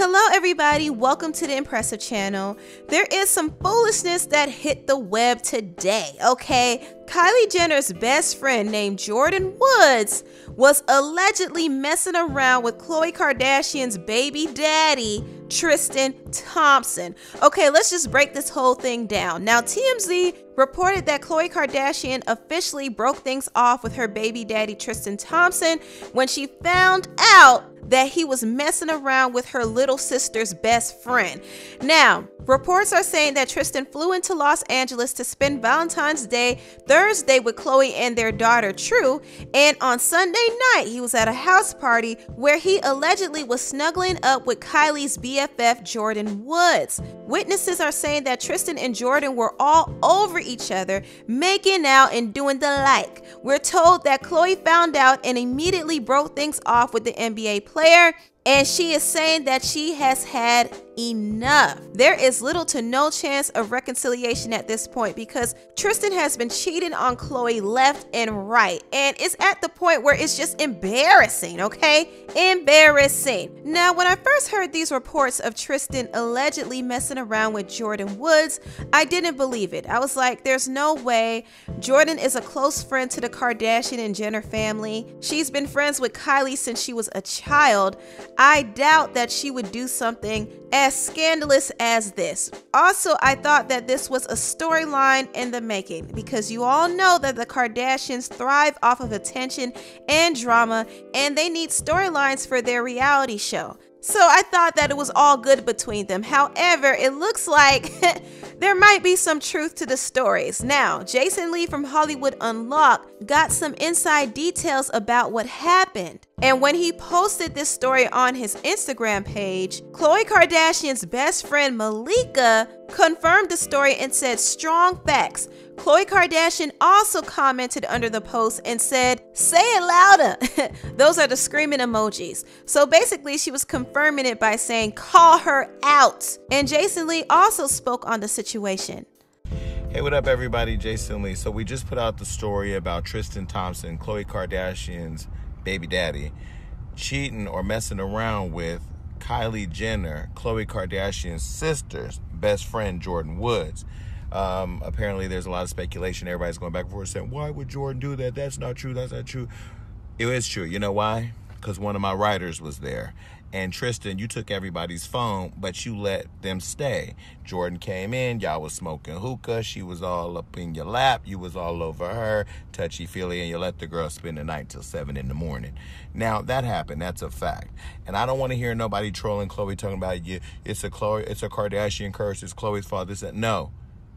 Hello everybody, welcome to the Empressive channel. There is some foolishness that hit the web today, okay? Kylie Jenner's best friend named Jordyn Woods was allegedly messing around with Khloe Kardashian's baby daddy, Tristan Thompson. Okay, let's just break this whole thing down. Now, TMZ reported that Khloe Kardashian officially broke things off with her baby daddy, Tristan Thompson, when she found out that he was messing around with her little sister's best friend. Now, reports are saying that Tristan flew into Los Angeles to spend Valentine's Day Thursday with Khloe and their daughter True, and on Sunday night he was at a house party where he allegedly was snuggling up with Kylie's BFF Jordyn Woods. Witnesses are saying that Tristan and Jordyn were all over each other, making out and doing the like. We're told that Khloe found out and immediately broke things off with the NBA player, and she is saying that she has had enough. There is little to no chance of reconciliation at this point because Tristan has been cheating on Khloe left and right, and it's at the point where it's just embarrassing, okay? Embarrassing. Now, when I first heard these reports of Tristan allegedly messing around with Jordyn Woods, I didn't believe it. I was like, there's no way. Jordyn is a close friend to the Kardashian and Jenner family. She's been friends with Kylie since she was a child. I doubt that she would do something as scandalous as this. Also, I thought that this was a storyline in the making because you all know that the Kardashians thrive off of attention and drama, and they need storylines for their reality show. So I thought that it was all good between them. However, it looks like there might be some truth to the stories. Now, Jason Lee from Hollywood Unlocked got some inside details about what happened. And when he posted this story on his Instagram page, Khloe Kardashian's best friend Malika confirmed the story and said strong facts. Khloe Kardashian also commented under the post and said, "Say it louder." Those are the screaming emojis. So basically she was confirming it by saying, "Call her out." And Jason Lee also spoke on the situation. Hey, what up everybody, Jason Lee. So we just put out the story about Tristan Thompson, Khloe Kardashian's baby daddy, cheating or messing around with Kylie Jenner, Khloe Kardashian's sister's best friend, Jordyn Woods. Apparently there's a lot of speculation. Everybody's going back and forth saying, why would Jordyn do that? That's not true. That's not true. It is true. You know why? Because one of my writers was there. And Tristan, you took everybody's phone, but you let them stay. Jordyn came in, y'all was smoking hookah. She was all up in your lap. You was all over her, touchy-feely, and you let the girl spend the night till 7 in the morning. Now, that happened. That's a fact. And I don't want to hear nobody trolling Khloe talking about, you. It's a Kardashian curse. It's Khloe's fault. This, that. No.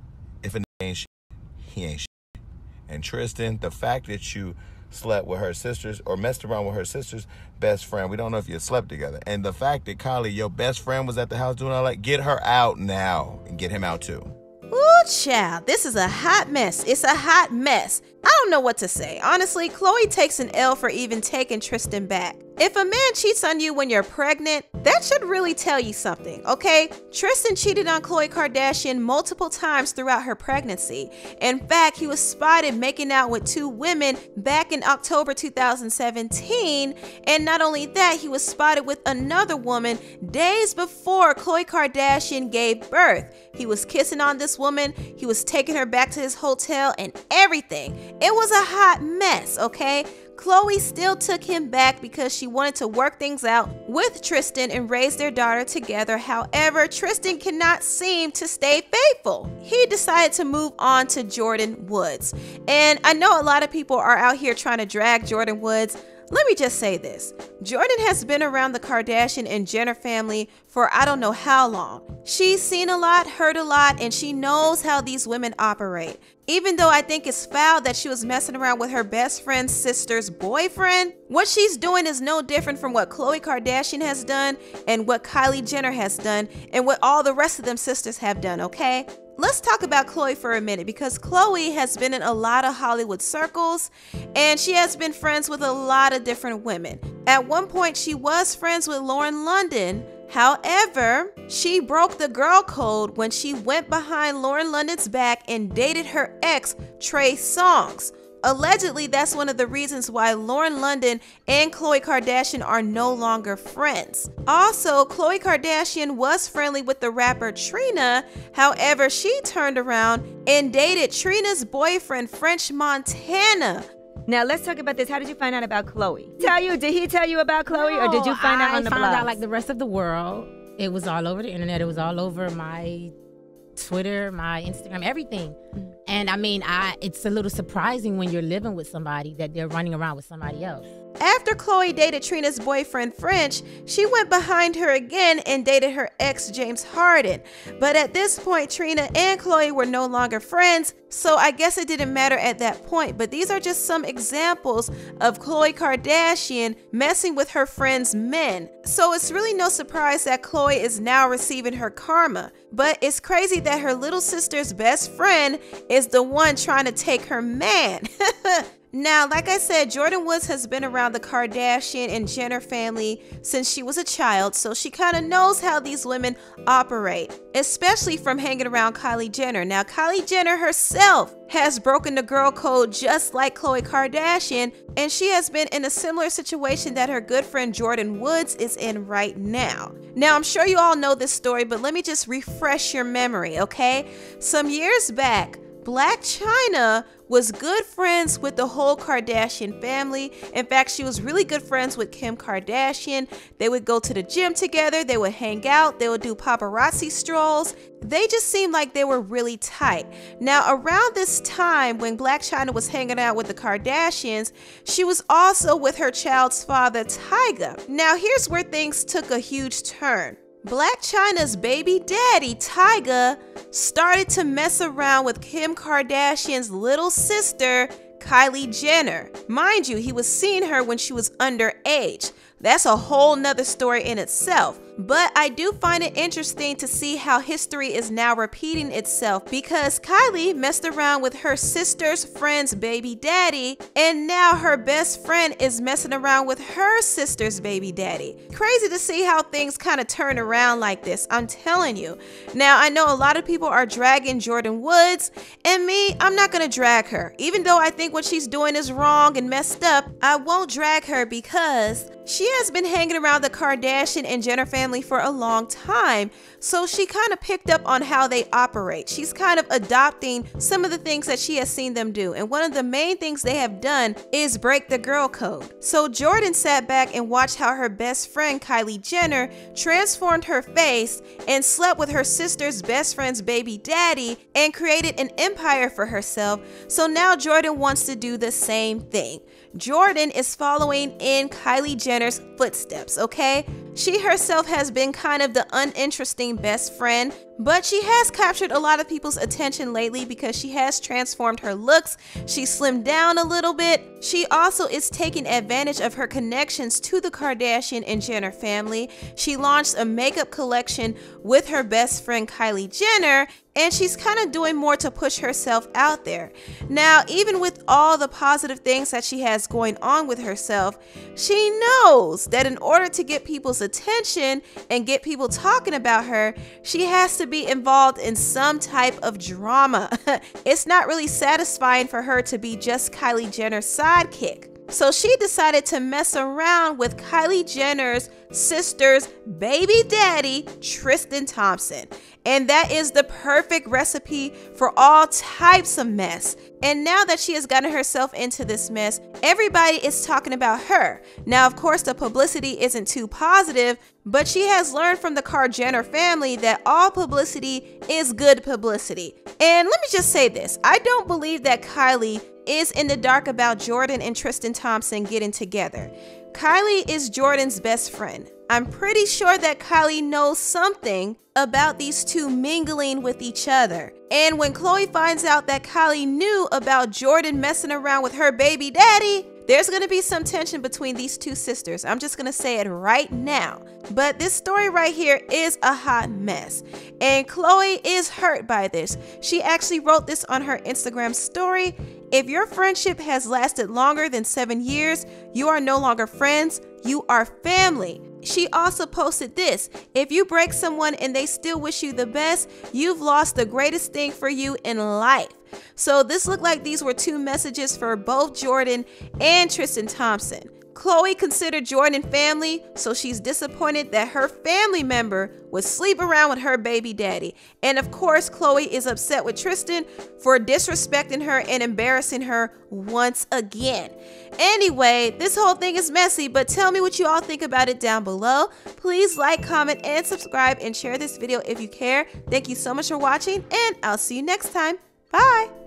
If a ain't shit, he ain't shit. And Tristan, the fact that you slept with her sisters or messed around with her sister's best friend, we don't know if you slept together, and the fact that Kylie, your best friend, was at the house doing all that, get her out now and get him out too. Ooh, child, this is a hot mess. It's a hot mess. I don't know what to say. Honestly, Khloe takes an L for even taking Tristan back. If a man cheats on you when you're pregnant, that should really tell you something, okay? Tristan cheated on Khloe Kardashian multiple times throughout her pregnancy. In fact, he was spotted making out with 2 women back in October 2017. And not only that, he was spotted with another woman days before Khloe Kardashian gave birth. He was kissing on this woman. He was taking her back to his hotel and everything. It was a hot mess, okay? Khloe still took him back because she wanted to work things out with Tristan and raise their daughter together. However, Tristan cannot seem to stay faithful. He decided to move on to Jordyn Woods. And I know a lot of people are out here trying to drag Jordyn Woods. Let me just say this. Jordyn has been around the Kardashian and Jenner family for I don't know how long. She's seen a lot, heard a lot, and she knows how these women operate. Even though I think it's foul that she was messing around with her best friend's sister's boyfriend, what she's doing is no different from what Khloe Kardashian has done and what Kylie Jenner has done and what all the rest of them sisters have done, okay? Let's talk about Khloe for a minute because Khloe has been in a lot of Hollywood circles and she has been friends with a lot of different women. At one point, she was friends with Lauren London. However, she broke the girl code when she went behind Lauren London's back and dated her ex, Trey Songz. Allegedly, that's one of the reasons why Lauren London and Khloe Kardashian are no longer friends. Also, Khloe Kardashian was friendly with the rapper Trina. However, she turned around and dated Trina's boyfriend, French Montana. Now let's talk about this. How did you find out about Khloe? Did he tell you about Khloe, No, or did you find out on the blogs? I found out like the rest of the world. It was all over the internet. It was all over my Twitter, my Instagram, everything. And I mean, it's a little surprising when you're living with somebody that they're running around with somebody else. After Khloe dated Trina's boyfriend French, she went behind her again and dated her ex James Harden. But at this point, Trina and Khloe were no longer friends, so I guess it didn't matter at that point. But these are just some examples of Khloe Kardashian messing with her friends' men. So it's really no surprise that Khloe is now receiving her karma. But it's crazy that her little sister's best friend is the one trying to take her man. Now, like I said, Jordyn Woods has been around the Kardashian and Jenner family since she was a child, so she kind of knows how these women operate, especially from hanging around Kylie Jenner. Now, Kylie Jenner herself has broken the girl code just like Khloe Kardashian, and she has been in a similar situation that her good friend Jordyn Woods is in right now. Now, I'm sure you all know this story, but let me just refresh your memory, okay? Some years back, Blac Chyna was good friends with the whole Kardashian family. In fact, she was really good friends with Kim Kardashian. They would go to the gym together, they would hang out, they would do paparazzi strolls. They just seemed like they were really tight. Now, around this time when Blac Chyna was hanging out with the Kardashians, she was also with her child's father, Tyga. Now, here's where things took a huge turn. Blac Chyna's baby daddy, Tyga, started to mess around with Kim Kardashian's little sister, Kylie Jenner. Mind you, he was seeing her when she was underage. That's a whole nother story in itself. But I do find it interesting to see how history is now repeating itself, because Kylie messed around with her sister's friend's baby daddy, and now her best friend is messing around with her sister's baby daddy. Crazy to see how things kind of turn around like this, I'm telling you. Now, I know a lot of people are dragging Jordyn Woods, and me, I'm not gonna drag her. Even though I think what she's doing is wrong and messed up, I won't drag her because she has been hanging around the Kardashian and Jenner family for a long time, so she kind of picked up on how they operate. She's kind of adopting some of the things that she has seen them do, and one of the main things they have done is break the girl code. So Jordyn sat back and watched how her best friend Kylie Jenner transformed her face and slept with her sister's best friend's baby daddy and created an empire for herself. So now Jordyn wants to do the same thing. Jordyn is following in Kylie Jenner's footsteps, okay? She herself has been kind of the uninteresting best friend, but she has captured a lot of people's attention lately because she has transformed her looks. She slimmed down a little bit. She also is taking advantage of her connections to the Kardashian and Jenner family. She launched a makeup collection with her best friend Kylie Jenner, and she's kind of doing more to push herself out there. Now, even with all the positive things that she has going on with herself, she knows that in order to get people's attention and get people talking about her, she has to be involved in some type of drama. It's not really satisfying for her to be just Kylie Jenner's sidekick. So she decided to mess around with Kylie Jenner's sister's baby daddy, Tristan Thompson. And that is the perfect recipe for all types of mess. And now that she has gotten herself into this mess, everybody is talking about her. Now, of course, the publicity isn't too positive, but she has learned from the Kar-Jenner family that all publicity is good publicity. And let me just say this, I don't believe that Kylie is in the dark about Jordyn and Tristan Thompson getting together. Kylie is Jordyn's best friend. I'm pretty sure that Kylie knows something about these two mingling with each other. And when Khloe finds out that Kylie knew about Jordyn messing around with her baby daddy, there's going to be some tension between these two sisters. I'm just going to say it right now. But this story right here is a hot mess. And Khloe is hurt by this. She actually wrote this on her Instagram story. If your friendship has lasted longer than 7 years, you are no longer friends, you are family. She also posted this: if you break someone and they still wish you the best, you've lost the greatest thing for you in life. So this looked like these were two messages for both Jordyn and Tristan Thompson. Khloe considered Jordyn family, so she's disappointed that her family member would sleep around with her baby daddy. And of course, Khloe is upset with Tristan for disrespecting her and embarrassing her once again. Anyway, this whole thing is messy, but tell me what you all think about it down below. Please like, comment, and subscribe, and share this video if you care. Thank you so much for watching, and I'll see you next time. Bye!